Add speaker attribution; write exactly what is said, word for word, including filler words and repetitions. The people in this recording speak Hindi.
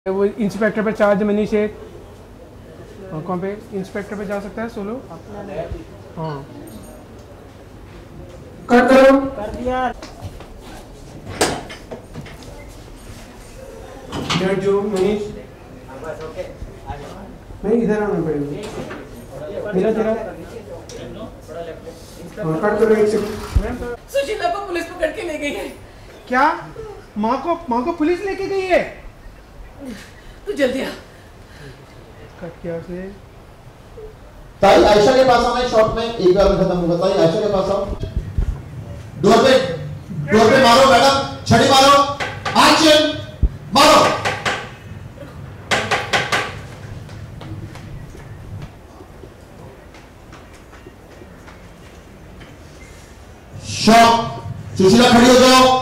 Speaker 1: वो इंस्पेक्टर पे चार्ज मनी शेख। कौन पे इंस्पेक्टर पे जा सकता है सोलो? हाँ कट करो।
Speaker 2: कर दिया।
Speaker 1: जो मनीष नहीं इधर आना पड़ेगा। मेरा तेरा कट करो एक सेकंड।
Speaker 3: सुशीला को पुलिस पकड़ के ले गई है।
Speaker 1: क्या? माँ को माँ को पुलिस लेके गई है?
Speaker 3: तू जल्दी आ।
Speaker 1: कट किया से
Speaker 4: ताई आयशा के पास आना शॉट में एक बार में खत्म होगा। ताई आयशा के पास आओ। डोर पे डोर पे मारो मैडम, छड़ी मारो, एक्शन मारो। शॉट। सुशीला खड़ी हो जाओ।